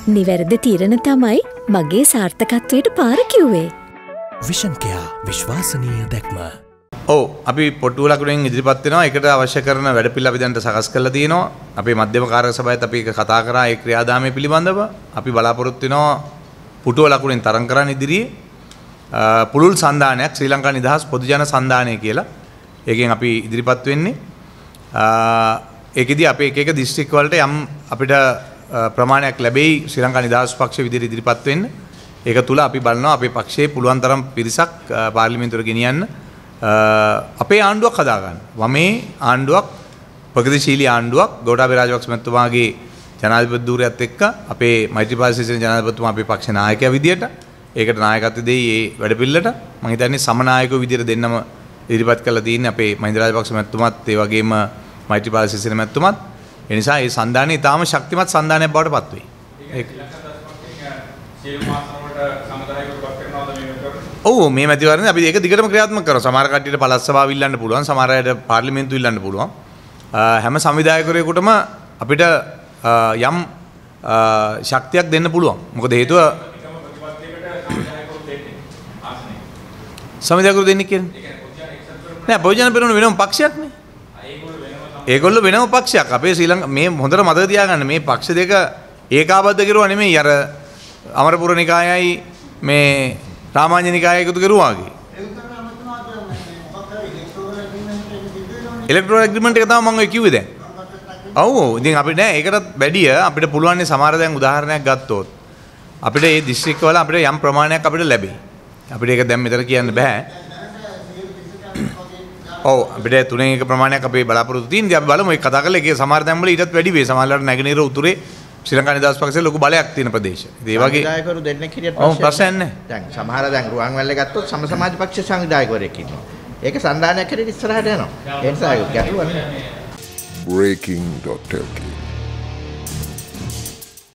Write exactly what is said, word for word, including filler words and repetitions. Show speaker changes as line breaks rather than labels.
නිවැරදි තීරණ තමයි මගේ සාර්ථකත්වයට පාර කිව්වේ.
විෂන් කෙයා විශ්වාසනීය දැක්ම.
ඔව් අපි පොට්ටුව ලකුණෙන් ඉදිරිපත් වෙනවා. ඒකට අවශ්‍ය කරන වැඩපිළිවෙල අපි දැන් සකස් කරලා තියෙනවා. අපේ මධ්‍යම කාර්ය සභාවත් අපි ඒක කතා කරා ඒ ක්‍රියාදාමය පිළිබඳව. අපි බලාපොරොත්තු වෙනවා පුටුව ලකුණෙන් තරම් කරන්න ඉදිරියේ පුළුල් සන්දානයක් ශ්‍රී ලංකා නිදහස් පොදු ජන සන්දානය කියලා. ඒකෙන් අපි ඉදිරිපත් වෙන්නේ. ඒකෙදි අපේ එක එක දිස්ත්‍රික් වලට යම් අපිට ප්‍රමාණයක් ලැබෙයි ශ්‍රී ලංකා නිදහස් පක්ෂ විදිහට ඉදිරිපත් වෙන්න. ඒක තුල අපි බලනවා අපේ පක්ෂයේ පුළුවන් තරම් පිරිසක් පාර්ලිමේන්තුවට ගෙනියන්න අපේ ආණ්ඩුවක් හදා ගන්න. වමේ ආණ්ඩුවක් ප්‍රගතිශීලී ආණ්ඩුවක් ගෝඨාභය රාජපක්ෂ මහත්මයාගේ ජනාධිපති ධූරයත් එක්ක අපේ මෛත්‍රීපාල සිරිසේන ජනාධිපතිතුමා අපේ පක්ෂ නායකයා විදියට ඒකට නායකත්වය දෙයි මේ වැඩපිළිවෙලට. මම හිතන්නේ සමනායකව විදියට දෙන්නම ඉදිරිපත් කරලා තියෙන්නේ අපේ මහින්ද රාජපක්ෂ මහත්මයාත් ඒ වගේම මෛත්‍රීපාල සිරිසේන මහත්මයාත්. ඒ නිසා මේ සන්දානය ඉතාම ශක්තිමත් සන්දානයක් බවට පත් වෙයි. ඒක ඔව් මේ මැතිවරණේ අපි ඒක දිගටම ක්‍රියාත්මක කරනවා. සමහර කට්ටියට පළාත් සභාව ඉල්ලන්න පුළුවන්, සමහර අයට පාර්ලිමේන්තු ඉල්ලන්න පුළුවන්. හැම සංවිධායකයෙකුටම අපිට යම් ශක්තියක් දෙන්න පුළුවන්. මොකද හේතුව සංවිධායකරු දෙන්නේ කියන්නේ නෑ පොදුජන පෙරමුණ වෙනම පක්ෂයක් නේ. ඒගොල්ලෝ වෙනම පක්ෂයක්. අපේ ශ්‍රී ලංකා මේ හොඳට මතක තියාගන්න මේ පක්ෂ දෙක ඒකාබද්ධ කරුවා නෙමෙයි අර අමරපුර නිකායයි මේ රාමාංජ නිකාය එකතු කරුවා වගේ. ඉලෙක්ට්‍රෝල් ඇග්‍රීමන්ට් එක තමයි මම ඔය කිව්වේ දැන්. ඔව් ඉතින් අපිට නෑ ඒකටත් වැඩිය අපිට පුළුවන් නේ සමහර දැන් උදාහරණයක් ගත්තොත් අපිට මේ දිස්ත්‍රික්ක වල අපිට යම් ප්‍රමාණයක් අපිට ලැබෙයි. අපිට ඒක දැන් මෙතන කියන්න බෑ. ඔව් අපිට තුනෙන් එක ප්‍රමාණයක් අපේ බලාපොරොත්තු තියෙනවා. අපි බලමු ඒක කතා කරලා ඒකේ සමහර තැන් වල ඊටත් වැඩි වේ. සමහරවල්ලාට නැගෙනහිර උතුරේ ශ්‍රී ලංකා නිදහස් පක්ෂයේ ලොකු බලයක් තියෙන ප්‍රදේශ. ඒ වගේ
සංවිධායකවරු දෙන්නෙක් හිටියට
ඔව් ප්‍රශ්න නැහැ.
දැන් සමහර දැන් රුවන්වැල්ලේ ගත්තොත් සම සමාජ පක්ෂ සංවිධායකවරයෙක් ඉන්නවා. ඒක සන්දානයක් හැටියට ඉස්සරහට යනවා. ඒ නිසා ගැටලුවක් නැහැ.
breaking dot l k